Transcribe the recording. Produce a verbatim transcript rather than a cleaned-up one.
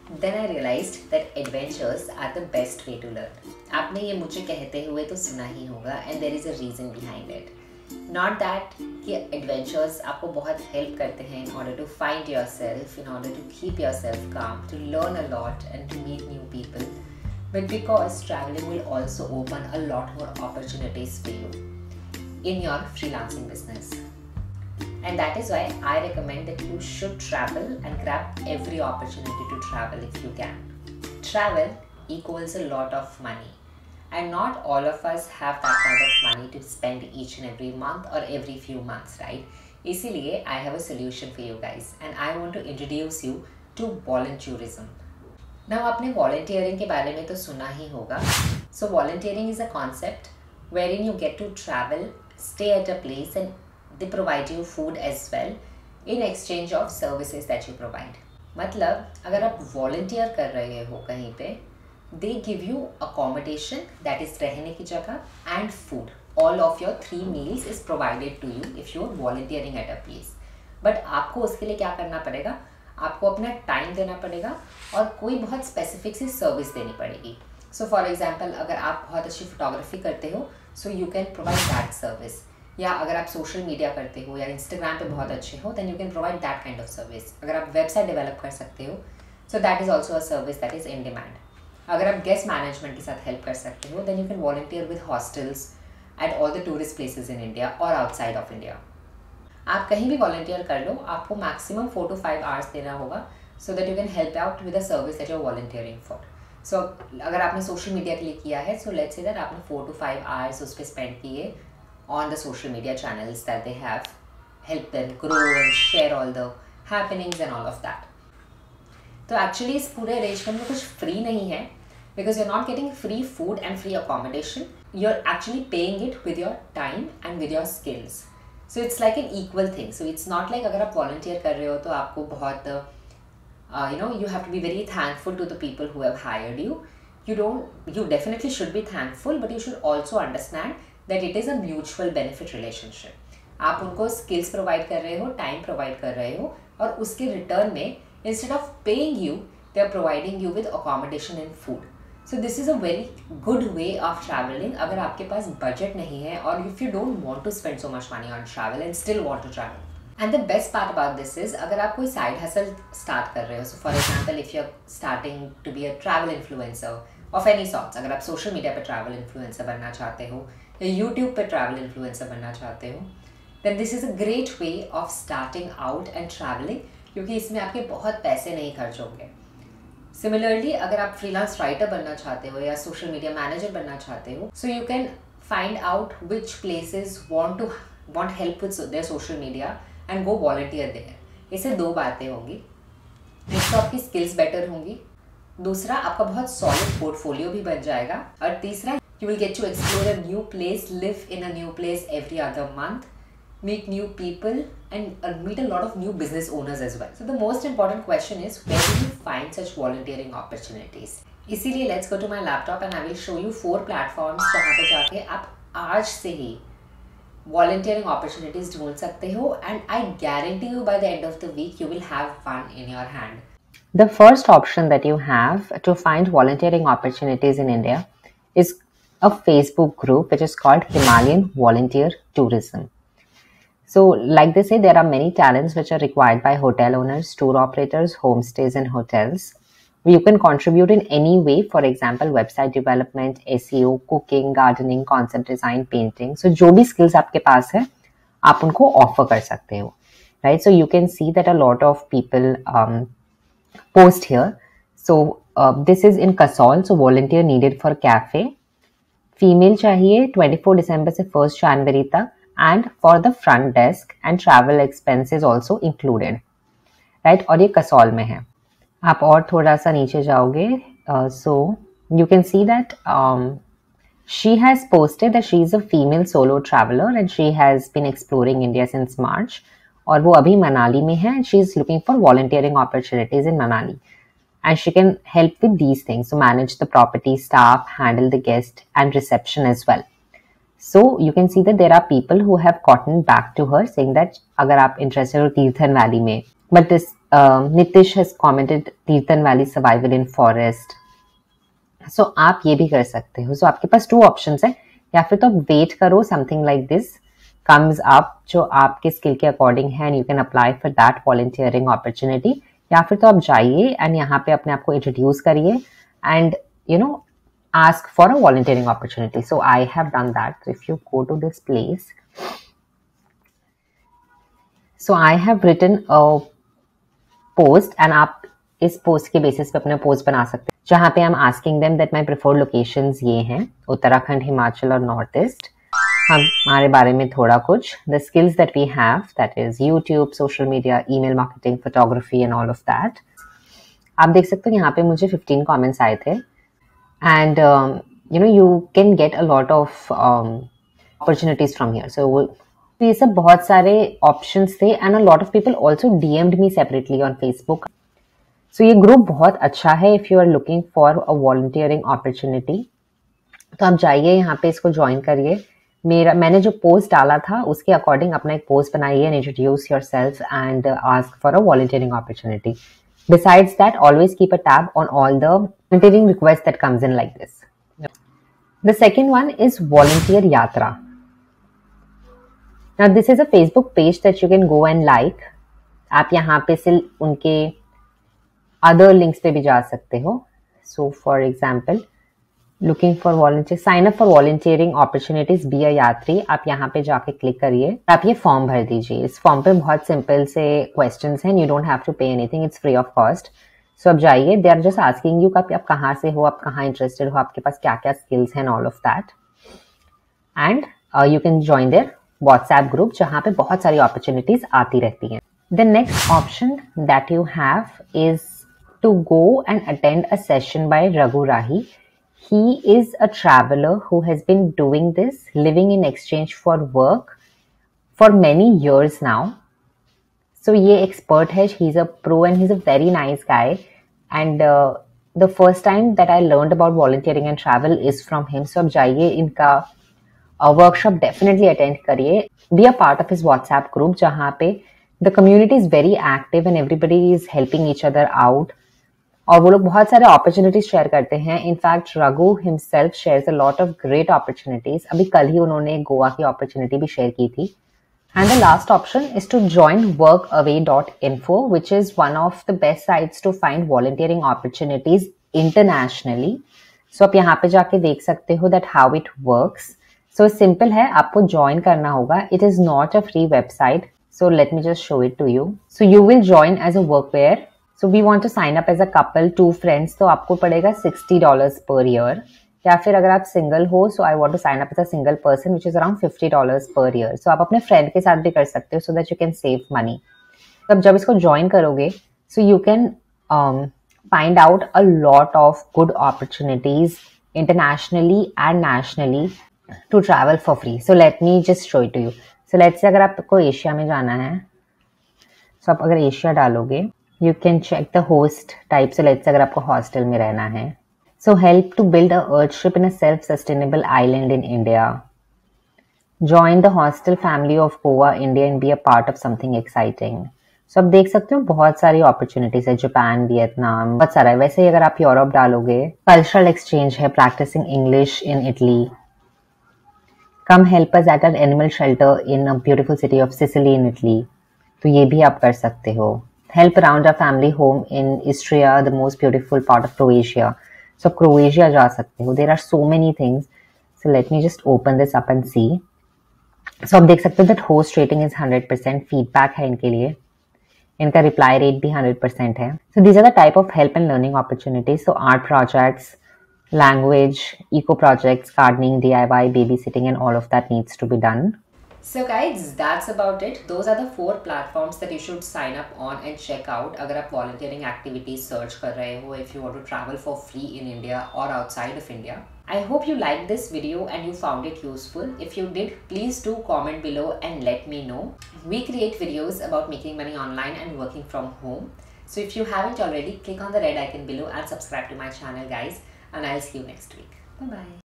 Then I realized that adventures are the best way to learn. आपने ये मुझे कहते हुए तो सुना ही होगा, and there is a reason behind it. Not that कि adventures आपको बहुत help करते हैं in order to find yourself, in order to keep yourself calm, to learn a lot and to meet new people, but because traveling will also open a lot more opportunities for you in your freelancing business. And that is why I recommend that you should travel and grab every opportunity to travel if you can. Travel equals a lot of money, and not all of us have that kind of money to spend each and every month or every few months, right? इसीलिए I have a solution for you guys, and I want to introduce you to volunteerism. Now आपने volunteering के बारे में तो सुना ही होगा. So volunteering is a concept wherein you get to travel, stay at a place, and they provide you food as well in exchange of services that you provide. मतलब अगर आप volunteer कर रहे हो कहीं पे, they give you accommodation, that is रहने की जगह, and food. All of your three meals is provided to you if you are volunteering at a place. But आपको उसके लिए क्या करना पड़ेगा? आपको अपना टाइम देना पड़ेगा और कोई बहुत स्पेसिफिक सी सर्विस देनी पड़ेगी. सो फॉर एग्जाम्पल अगर आप बहुत अच्छी फोटोग्राफी करते हो, so you can provide that service. या अगर आप सोशल मीडिया करते हो या इंस्टाग्राम पे बहुत अच्छे हो, then you can provide that kind of service. अगर आप वेबसाइट डेवलप कर सकते हो, so that is also a service that is in demand. अगर आप गेस्ट मैनेजमेंट के साथ हेल्प कर सकते हो, then you can volunteer with hostels at all the tourist places in India और आउटसाइड ऑफ इंडिया. आप कहीं भी वॉलंटियर कर लो, आपको maximum four to five hours देना होगा so that you can help out with a service that you are volunteering for. So अगर आपने सोशल मीडिया के लिए किया है, सो लेट्स से दैट आपने फोर टू फाइव आवर्स उस पर स्पेंड किए on the social media channels that they have, help them grow and share all the happenings and all of that. तो actually इस पूरे arrangement में कुछ free नहीं है, because you're not getting free food and free accommodation. You're actually paying it with your time and with your skills. So it's like an equal thing. So it's not like अगर आप volunteer कर रहे हो तो आपको बहुत uh, you know you have to be very thankful to the people who have hired you. You don't. You definitely should be thankful, but you should also understand that it is a mutual benefit relationship. आप उनको skills provide कर रहे हो, time provide कर रहे हो, और उसके return में instead of paying you, they are providing you with accommodation and food. So this is a very good way of traveling. अगर आपके पास budget नहीं है और if you don't want to spend so much money on travel and still want to travel. And the best part about this is अगर आप कोई side hustle start कर रहे हो, so for example if you're starting to be a travel influencer of any sorts, अगर आप social media पे travel influencer बनना चाहते हो या यूट्यूब पे ट्रैवल इन्फ्लुएंसर बनना चाहते हो, then this is a great way of starting out and travelling, क्योंकि इसमें आपके बहुत पैसे नहीं खर्च होंगे. सिमिलरली अगर आप फ्रीलांस राइटर बनना चाहते हो या सोशल मीडिया मैनेजर बनना चाहते हो, so you can find out which places want to want help with their social media and go volunteer there. इससे दो बातें होंगी. एक तो आपकी स्किल्स बेटर होंगी, दूसरा आपका बहुत सॉलिड पोर्टफोलियो भी बन जाएगा, और तीसरा you will get to explore a new place, live in a new place every other month, meet new people, and uh, meet a lot of new business owners as well. So the most important question is, where do you find such volunteering opportunities? इसीलिए let's go to my laptop and I will show you four platforms जहाँ पे जाके आप आज से ही volunteering opportunities ढूंढ सकते हो, and I guarantee you by the end of the week you will have one in your hand. The first option that you have to find volunteering opportunities in India is a Facebook group which is called Himalayan Volunteer Tourism. So like they say, there are many talents which are required by hotel owners, tour operators, homestays and hotels. You can contribute in any way, for example, website development, S E O, cooking, gardening, concept design, painting. So जो भी skills आपके पास है, आप उनको offer कर सकते हो, right? So you can see that a lot of people um, post here. So uh, this is in Kasol, so volunteer needed for cafe. Female चाहिए चौबीस दिसंबर से फर्स्ट जनवरी तक, and for the front desk and travel expenses also included, right. और ये कसौल में है. आप और थोड़ा सा नीचे जाओगे, so you can see that she has posted that she is a female solo traveller and she has been exploring India since March, और वो अभी मनाली में है and she is looking for volunteering opportunities in Manali. And she can help with these things, so manage the property, staff, handle the guest and reception as well. So you can see that there are people who have gotten back to her saying that अगर आप interested हो Tirthan valley में, but this Nitish has commented Tirthan valley survival in forest. So आप ये भी कर सकते हो. सो so, आपके पास टू ऑप्शंस है. या फिर तो आप वेट करो something like this comes up जो आपके स्किल के अकॉर्डिंग है and you can apply for that volunteering opportunity. या फिर तो आप जाइए एंड यहाँ पे अपने आप को इंट्रोड्यूस करिए and you know ask for a volunteering opportunity. So I have done that. So if you go to this place, so I have written a post and आप इस पोस्ट के बेसिस पे अपना पोस्ट बना सकते हैं जहाँ पे I'm asking them that my preferred locations ये हैं उत्तराखंड, हिमाचल और नॉर्थ ईस्ट. हम हमारे बारे में थोड़ा कुछ the skills that we have, that is YouTube, social media, email marketing, photography and all of that. आप देख सकते हो यहाँ पे मुझे फिफ्टीन comments आए थे. And um, you know you can get a lot of um, opportunities from here. So ये सब बहुत सारे options थे and a lot of people also D M'd me separately on Facebook. So ये group बहुत अच्छा है if you are looking for a volunteering opportunity. तो आप जाइए यहाँ पे इसको join करिए. मेरा मैंने जो post डाला था उसके according अपना एक post बनाइए and introduce yourself and uh, ask for a volunteering opportunity. Besides that, always keep a tab on all the volunteering requests that comes in like this. The second one is Volunteer Yatra. Now, this is a Facebook page that you can go and like. आप यहाँ पे से उनके other links पे भी जा सकते हो. So, for example, looking for volunteer, sign up for volunteering opportunities, be a यात्री. आप यहाँ पे जाके क्लिक करिए. आप ये फॉर्म भर दीजिए. इस फॉर्म पे बहुत सिंपल से क्वेश्चंस हैं. You don't have to pay anything. It's free of cost. So अब जाइए. They are just asking you आप, आप कहाँ से हो, आप कहाँ interested हो, आपके पास क्या क्या skills हैं, all of that. And uh, you can join their WhatsApp group जहाँ पे बहुत सारी opportunities आती रहती हैं. The next option that you have is to go and attend a session by Raghu Rahi. He is a traveler who has been doing this, living in exchange for work for many years now. So ये expert है, he's a pro and he's a very nice guy. And uh, the first time that I learned about volunteering and travel is from him. So अब जाइए इनका uh, workshop definitely attend करिए. Be a part of his WhatsApp group जहाँ पे the community is very active and everybody is helping each other out. और वो लोग बहुत सारे अपॉर्चुनिटीज शेयर करते हैं. In fact Raghu himself shares a lot of great opportunities. अभी कल ही उन्होंने गोवा की अपॉर्चुनिटी भी शेयर की थी. And the last option is to join Workaway dot info which is one of the best sites to find volunteering opportunities internationally. So आप यहाँ पे जाके देख सकते हो that how it works. So simple है, आपको ज्वाइन करना होगा. It is not a free website. So let me just show it to you. So you will join as a workawayer. So we want to sign up as a couple, two friends, तो आपको पड़ेगा sixty dollars per year. या फिर अगर आप single हो, so I want to sign up as a single person which is around fifty dollars per year. So आप अपने फ्रेंड के साथ भी कर सकते हो so that you can save money. तब जब इसको ज्वाइन करोगे so you can find out a lot of good opportunities internationally and nationally to travel for free. So let me just show it to you. So let's से अगर आपको Asia में जाना है, सो so आप अगर एशिया डालोगे you can check the host type. So let's say अगर आपको hostel में रहना है. So help to build a earthship in a self-sustainable island in India. Join the hostel family of Goa, India and be a part of something exciting. So आप देख सकते हो बहुत सारी opportunities है. जापान, वियतनाम, बहुत सारा है. वैसे ही अगर आप यूरोप डालोगे, cultural exchange है, practicing English in Italy. Come help us at an animal shelter in a beautiful city of Sicily in Italy. तो ये भी आप कर सकते हो. Help around our family home in Istria, the most beautiful part of Croatia. So Croatia जा सकते हो. There are so many things. So let me just open this up and see. So आप देख सकते हो that host rating is one hundred percent. Feedback है इनके लिए. इनका reply rate भी one hundred percent है. So these are the type of help and learning opportunities. So art projects, language, eco projects, gardening, D I Y, babysitting and all of that needs to be done. So guys, that's about it. Those are the four platforms that you should sign up on and check out अगर आप volunteering activities search कर रहे हो, if you want to travel for free in India or outside of India. I hope you liked this video and you found it useful. If you did, please do comment below and let me know. We create videos about making money online and working from home. So if you haven't already, click on the red icon below and subscribe to my channel guys, and I'll see you next week. Bye bye.